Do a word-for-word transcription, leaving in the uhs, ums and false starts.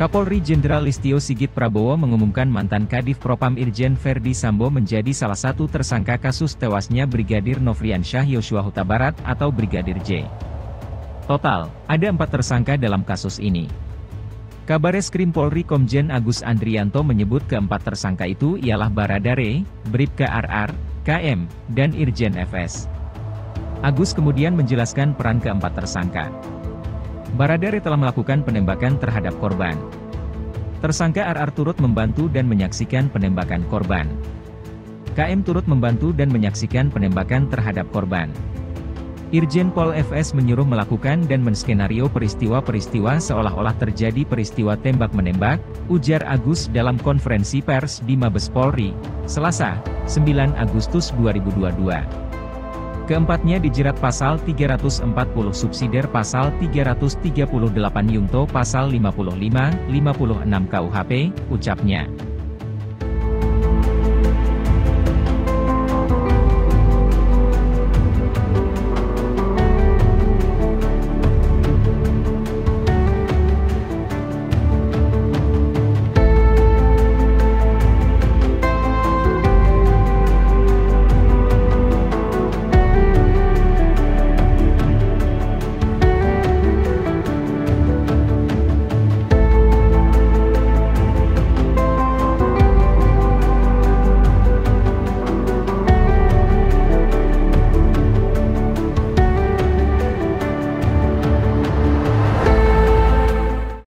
Kapolri Jenderal Listio Sigit Prabowo mengumumkan mantan Kadif Propam Irjen Verdi Sambo menjadi salah satu tersangka kasus tewasnya Brigadir Nofriansyah Yosua Huta Barat atau Brigadir J. Total, ada empat tersangka dalam kasus ini. Kabareskrim Polri Komjen Agus Andrianto menyebut keempat tersangka itu ialah Baradare, Bribka R R, K M, dan Irjen F S. Agus kemudian menjelaskan peran keempat tersangka. Baradare telah melakukan penembakan terhadap korban. Tersangka R R turut membantu dan menyaksikan penembakan korban. K M turut membantu dan menyaksikan penembakan terhadap korban. Irjen Pol F S menyuruh melakukan dan menskenario peristiwa-peristiwa seolah-olah terjadi peristiwa tembak-menembak, ujar Agus dalam konferensi pers di Mabes Polri, Selasa, sembilan Agustus dua ribu dua puluh dua. Keempatnya dijerat pasal tiga ratus empat puluh subsidiar pasal tiga ratus tiga puluh delapan Yungto pasal lima puluh lima, lima puluh enam K U H P, ucapnya.